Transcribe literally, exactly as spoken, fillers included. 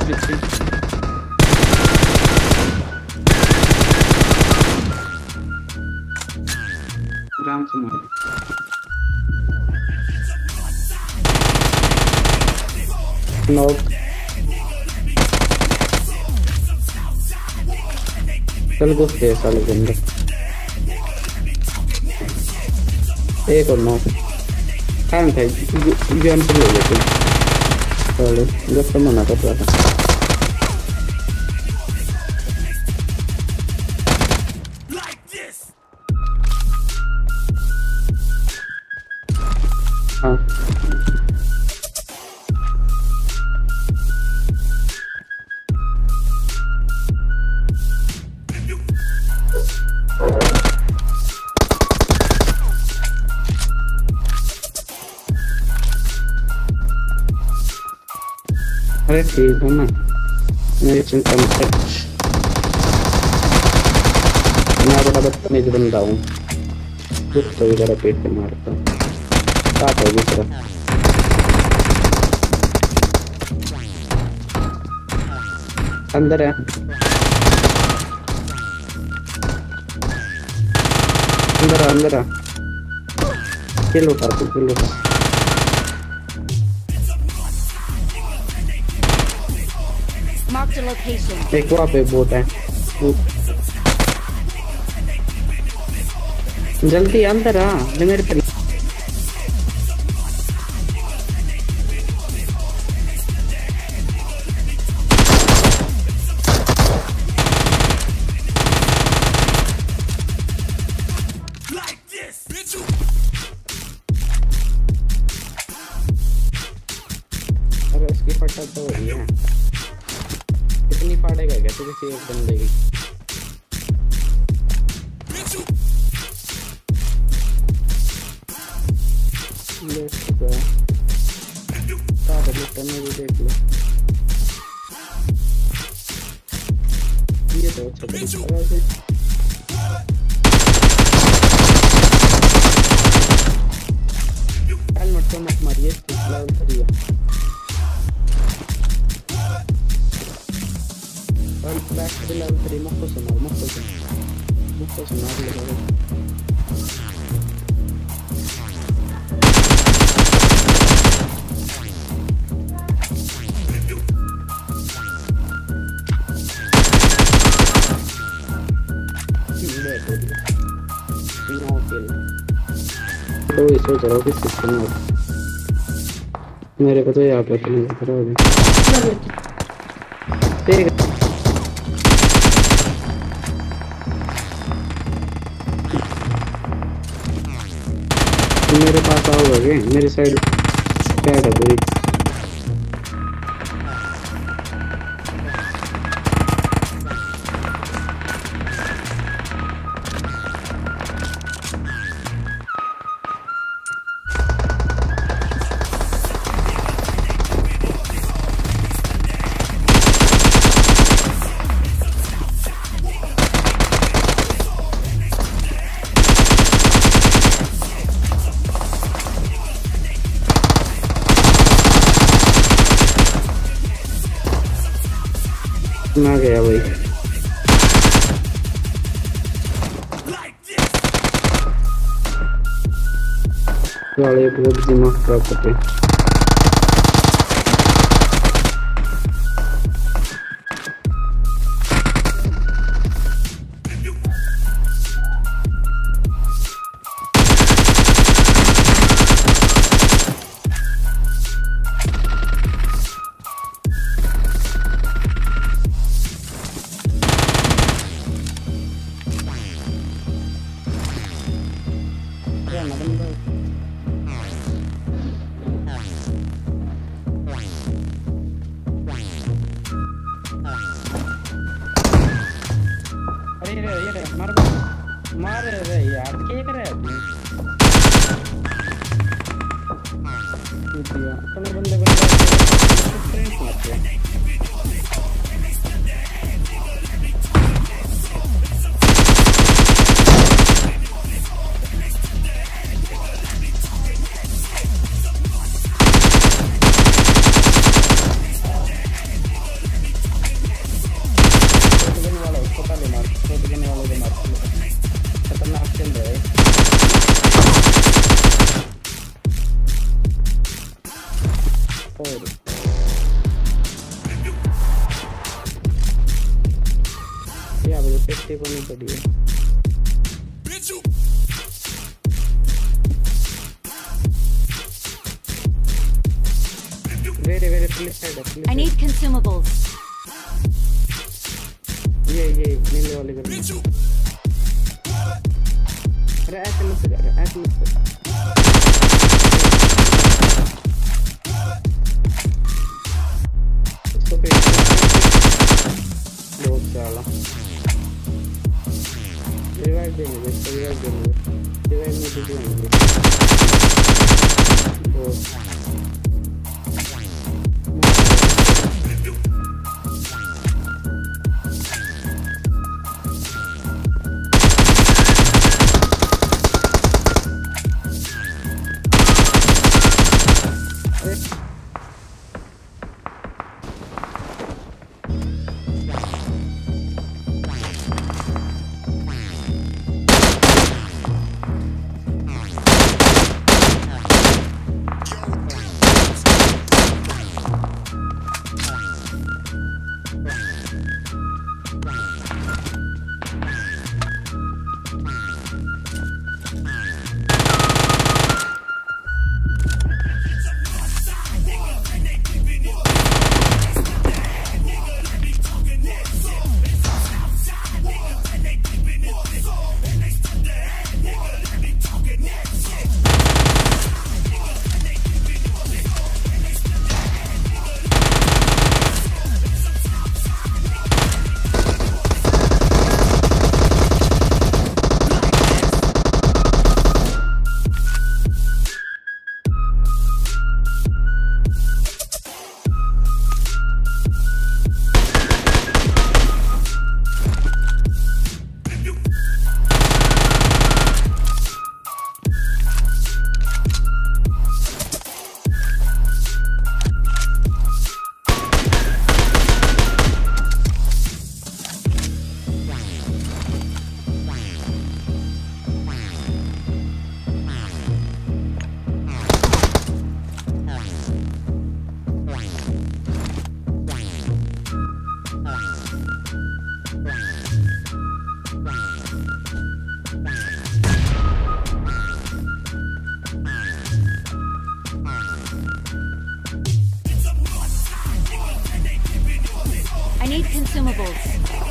पीछे आराम से मारो। नॉक चल घुसते साले के अंदर। एक और नॉक टाइम था गेम पर ले लेते चलो जब तो मना कर रहा था। हाँ अरे ठीक है ना मेरी चिंता मत कर। मैं बड़ा बदतमीज बंदा हूँ कुछ तो इधर पेट पे मारता हूँ काट होगी तरह। अंदर है अंदर आ, अंदर आ किल उठा तू किल उठा। एक वहाँ पे बोट है जल्दी अंदर आ मेरे पर। अरे इसकी फटा तो हो रही है कितनी फाड़ेगा क्या तो किसी एक बंदे की। भी देख लो ये तो अच्छा तरीका है। हेलमेट तो मत मारिए लेवल थ्री है। बैक टू लेवल थ्री मुक्को से मार मुक्को से मुक्को से मार लगा। तो ये सोच रहा हूँ कि सिस्टम है मेरे को तो यहाँ पे अपने खड़ा हो गया। ठीक है मेरे पास आओगे मेरी साइड पैड है पूरी। ना गया भाई वाले बहुत दिमाग खराब करते। मार मार रे यार क्या कर रहा है तू अपने बंदे बंदे मारते हैं। टेप होनी पड़ी है वेरे वेरे पुलिस साइड है I need consumables. ये ये नीले वाले घर में अरे ऐसे मत कर ऐसे मत कर इसको पे बहुत साला रिवाइव देने दे रिवाइव देने दे रिवाइव में भी देने दे बहुत I need consumables.